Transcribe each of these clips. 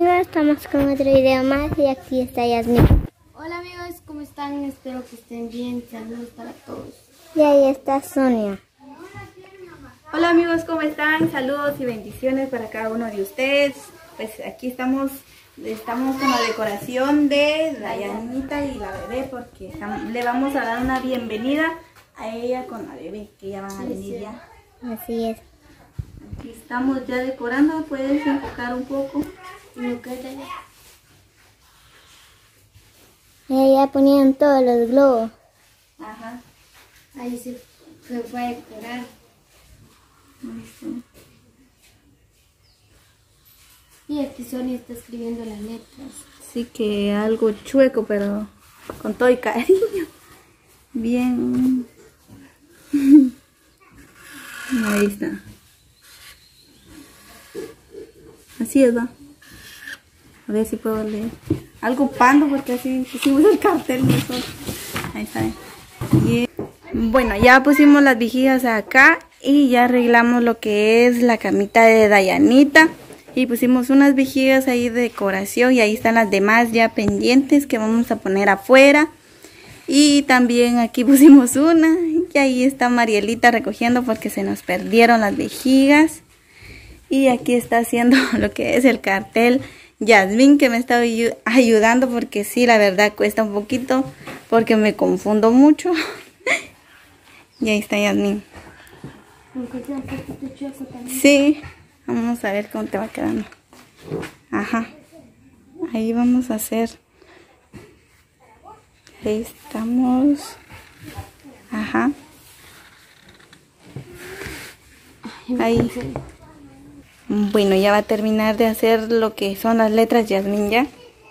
Estamos con otro video más y aquí está Yasmin. Hola amigos, ¿cómo están? Espero que estén bien. Saludos para todos. Y ahí está Sonia. Hola amigos, ¿cómo están? Saludos y bendiciones para cada uno de ustedes. Pues aquí estamos con la decoración de Dayanita y la bebé porque le vamos a dar una bienvenida a ella con la bebé, que ya van a venir ya. Así es. Aquí estamos ya decorando, puedes enfocar un poco. Y ya ponían todos los globos. Ajá. Ahí se fue a decorar. Y aquí Sonia está escribiendo las letras. Sí, que algo chueco, pero con todo y cariño. Bien. Ahí está. Así es, va. A ver si puedo leer. Algo pando porque así pusimos el cartel nosotros. Ahí está. Y, bueno, ya pusimos las vigías acá y ya arreglamos lo que es la camita de Dayanita. Y pusimos unas vigías ahí de decoración y ahí están las demás ya pendientes que vamos a poner afuera. Y también aquí pusimos una y ahí está Marielita recogiendo porque se nos perdieron las vejigas. Y aquí está haciendo lo que es el cartel Yasmin, que me está ayudando porque sí, la verdad cuesta un poquito porque me confundo mucho. Y ahí está Yasmin. Sí, vamos a ver cómo te va quedando. Ajá, ahí vamos a hacer. Ahí estamos. Ajá. Ahí. Bueno, ya va a terminar de hacer lo que son las letras Yasmin ya.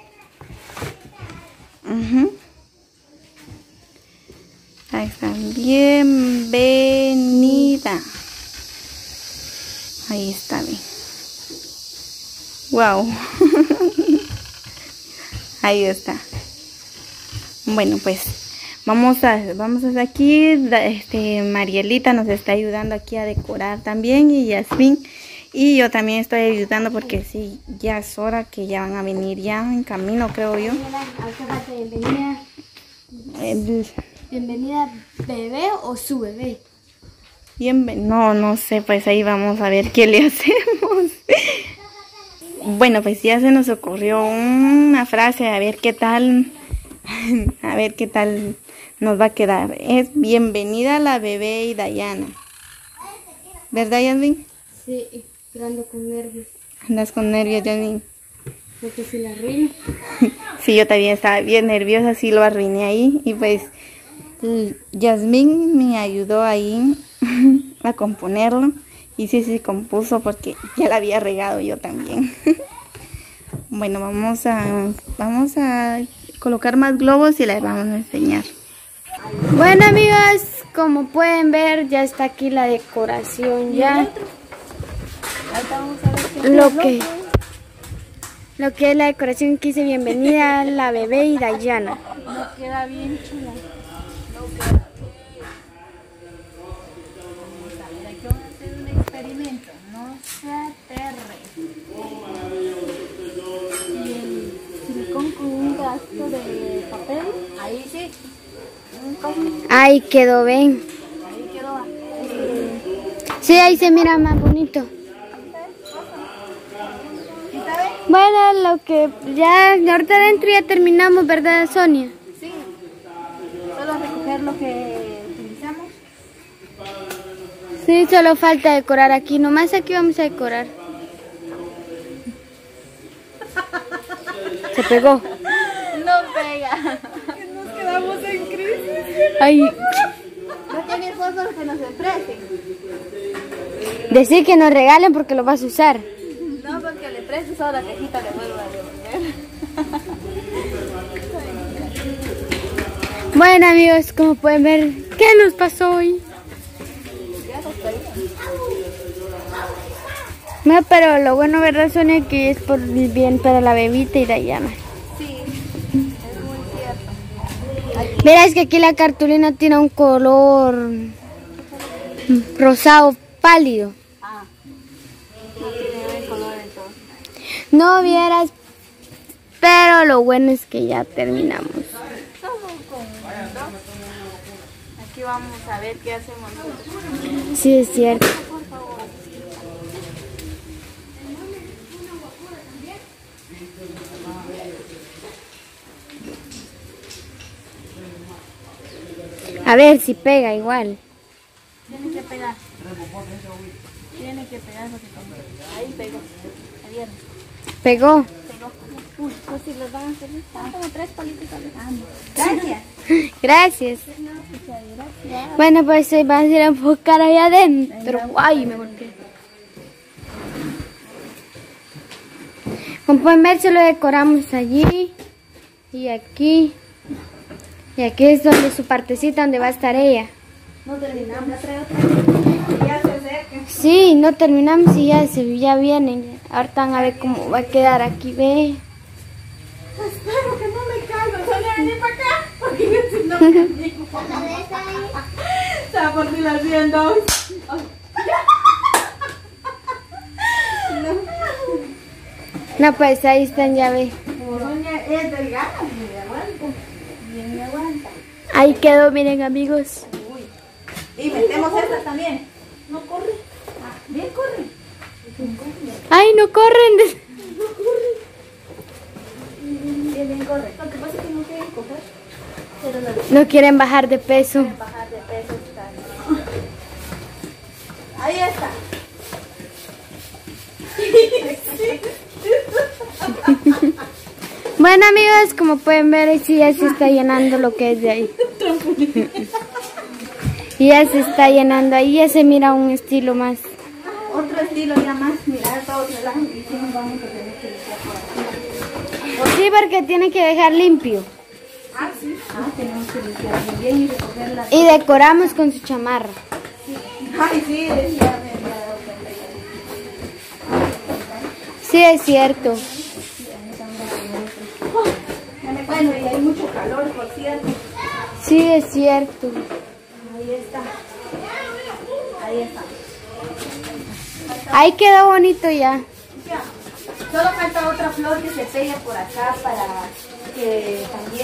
Ahí está. Bienvenida. Ahí está bien. Wow. Ahí está. Bueno, pues vamos a hacer aquí. Marielita nos está ayudando aquí a decorar también y Yasmin. Y yo también estoy ayudando porque sí, ya es hora que ya van a venir ya en camino, creo yo. Bienvenida bebé o su bebé. No sé, pues ahí vamos a ver qué le hacemos. Bueno, pues ya se nos ocurrió una frase, a ver qué tal nos va a quedar. Es bienvenida la bebé y Dayana. ¿Verdad, Yasmin? Sí, pero ando con nervios. Andas con nervios, Yasmin. Porque si la arruino. Sí, yo también estaba bien nerviosa, sí lo arruiné ahí. Y pues Yasmin me ayudó ahí a componerlo. Y sí compuso porque ya la había regado yo también. Bueno, vamos a colocar más globos y les vamos a enseñar. Bueno amigos, como pueden ver ya está aquí la decoración ya. Lo que es la decoración que hice bienvenida la bebé y Dayana. No queda bien chula. Aquí vamos a hacer un experimento. No se aterre. Y el silicón con un gasto de papel. Ahí sí. Ahí quedó bien. Ahí quedó. Sí, ahí se mira más bonito. Bueno, lo que ya ahorita adentro ya terminamos, ¿verdad, Sonia? Sí. Solo recoger lo que utilizamos. Sí, solo falta decorar aquí. Nomás aquí vamos a decorar. Se pegó. No pega. Nos quedamos en crisis. Ay. No tiene esposos que nos presten. Decir que nos regalen porque lo vas a usar. No, porque le prestes a la cajita, le vuelvo a devolver. Bueno amigos, como pueden ver, ¿qué nos pasó hoy? No, pero lo bueno, ¿verdad, Sonia? Que es por el bien para la bebita y Dayana. Sí, es muy cierto. Verás que aquí la cartulina tiene un color rosado pálido. Ah, no tiene el color entonces. No vieras, pero lo bueno es que ya terminamos. Aquí vamos a ver qué hacemos nosotros. Sí, es cierto. A ver si pega igual. Tiene que pegar. Tiene que pegar porque ahí pegó. Ayer ¿Pegó? pegó. Uy, pues si los van a hacer. Están como 3 palitos alejando. Gracias. Gracias. Bueno, pues hoy vamos a ir a enfocar ahí adentro. Ay, me golpeé. Como pueden ver, se lo decoramos allí y aquí. Y aquí es donde su partecita donde va a estar ella. No terminamos. Ya trae otra. Ya se acerca. Sí, no terminamos y ya vienen. Ahorita van a ver cómo va a quedar aquí, ve. Espero que no me caiga. Sonia, vení para acá. Porque si no me caigo. Se va a partir las 100 dos. No, pues ahí están, ya ve. Como Sonia es delgada, me aguanta. Bien me aguanta. Ahí quedó, miren, amigos. Uy. Y metemos estas también. No corre. Ah, bien corre. Ay, no corren. Bien corre. Lo que pasa es que no quieren coger. Pero No quieren bajar de peso. bajar de peso está. Ahí está. Bueno, amigos, como pueden ver, sí ya se está llenando lo que es de ahí. Y ya se está llenando ahí, ya se mira un estilo más. Otro estilo ya más. Mirar todos relajan y sí nos vamos a tener que limpiar por aquí. Sí, porque tiene que dejar limpio. Ah, sí. Ah, tenemos que limpiar muy bien y recogerla. Y decoramos con su chamarra. Ay, sí, decía. Sí, es cierto. Bueno, y hay mucho calor, por cierto. Sí, es cierto. Ahí está. Ahí está. Ahí quedó bonito ya. Ya. Solo falta otra flor que se pegue por acá para que también...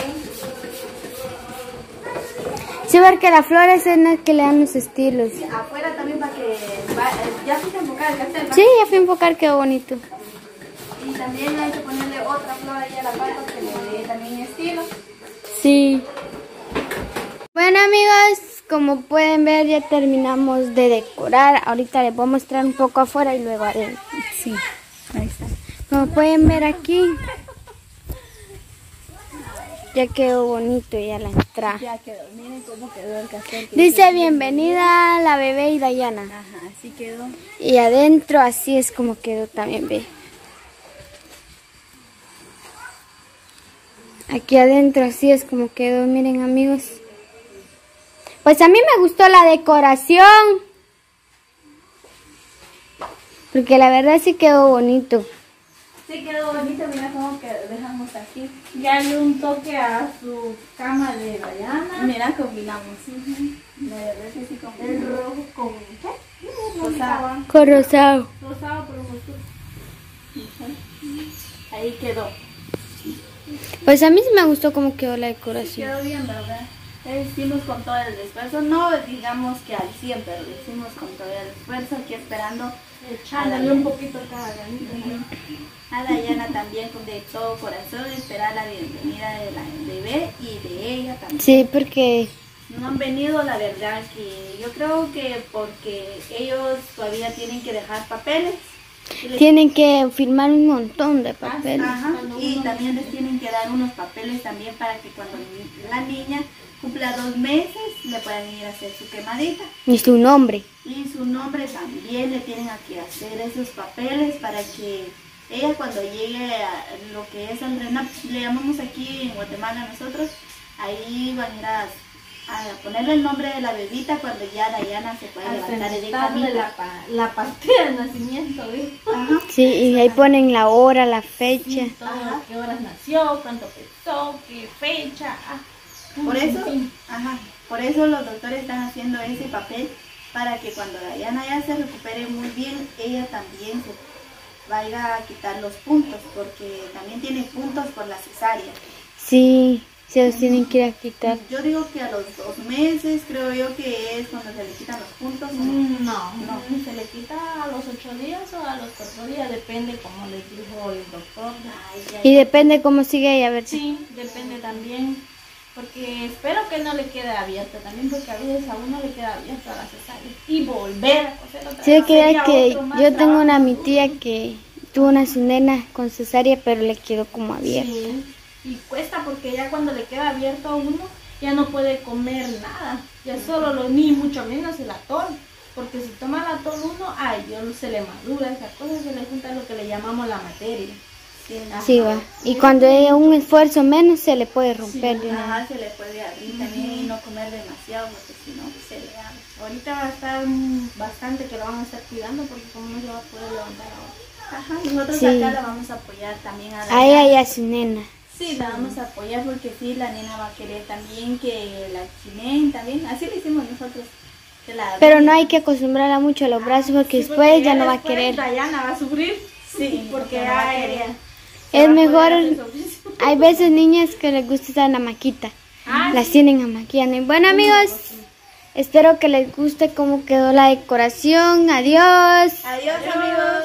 Sí, porque las flores son las que le dan los estilos. Afuera también para que... ya fuiste a enfocar el cartel, ¿va? Sí, ya fui a enfocar, quedó bonito. Y también hay que ponerle otra flor ahí a la parte que le dé también estilo. Sí. Bueno, amigos, como pueden ver, ya terminamos de decorar. Ahorita les voy a mostrar un poco afuera y luego adentro. Sí, ahí está. Como pueden ver aquí, ya quedó bonito ya la entrada. Ya quedó, miren cómo quedó el cartel. Dice bienvenida la bebé y Dayana. Ajá, así quedó. Y adentro así es como quedó también, ve. Aquí adentro así es como quedó, miren, amigos. Pues a mí me gustó la decoración. Porque la verdad sí quedó bonito. Sí quedó bonito, mira cómo que dejamos aquí. Ya le un toque a su cama de Dayana. Mira, combinamos. La verdad es que sí combinamos. El rojo con ¿qué? Rosado. Con rosado. Rosado por un azul. Ahí quedó. Pues a mí sí me gustó cómo quedó la decoración. Quedó bien, ¿verdad? Hicimos con todo el esfuerzo, no digamos que al 100, pero lo hicimos con todo el esfuerzo, aquí esperando echándole un poquito cada a Dayana también con de todo corazón, esperar la bienvenida de la bebé y de ella también. Sí, porque No han venido, la verdad que yo creo que porque ellos todavía tienen que dejar papeles. tienen que firmar un montón de papeles. Ajá, y también les tienen que dar unos papeles también para que cuando la niña cumpla 2 meses le puedan ir a hacer su quemadita. Y su nombre. Y su nombre también le tienen que hacer esos papeles para que ella cuando llegue a lo que es al RENAP, le llamamos aquí en Guatemala nosotros, ahí van a ir a ponerle el nombre de la bebita cuando ya Dayana se pueda levantar de camino. La partida de nacimiento, ¿ves? Ajá. Sí, y ahí ponen la hora, la fecha. Todo, qué horas nació, cuánto pesó, qué fecha. Por eso, por eso los doctores están haciendo ese papel para que cuando Dayana ya se recupere muy bien, ella también vaya a quitar los puntos, porque también tiene puntos por la cesárea. Sí, se los tienen que ir a quitar. Yo digo que a los 2 meses creo yo que es cuando se le quitan los puntos. No, se le quita a los 8 días o a los 4 días, depende como les dijo el doctor. Y depende cómo sigue ella, a ver. Sí, depende también, porque espero que no le quede abierta también, porque a veces a uno le queda abierta la cesárea y volver a coser otra Sí, vez. que Otro más yo tengo trabajo. una mi tía que tuvo una su nena con cesárea, pero le quedó como abierta. Sí, y cuesta porque ya cuando le queda abierto a uno, ya no puede comer nada, ya solo ni mucho menos el atol, porque si toma el atol uno, ay Dios, se le madura, esa cosa se le junta lo que le llamamos la materia. Sí, va. Y cuando hay un esfuerzo menos, se le puede romper. de una vez. Ajá, se le puede abrir también y no comer demasiado, porque si no se le abre. Ahorita va a estar bastante que lo van a estar cuidando porque como no se va a poder levantar ahora. Ajá, nosotros Sí. acá la vamos a apoyar también a la A ella y a su nena. Sí, la vamos a apoyar porque sí, la nena va a querer también que la chinen también. Así lo hicimos nosotros. que la- Pero no hay que acostumbrarla mucho a los brazos porque Sí, después ya no va a después querer. Dayana va a sufrir. Sí, porque no va a ay, querer. se Es va a mejor, poder hacer su oficio. hay veces niñas que les gusta estar en la maquita. Ah, Las tienen amaquillando. Y bueno, amigos, espero que les guste cómo quedó la decoración. Adiós. Adiós, amigos.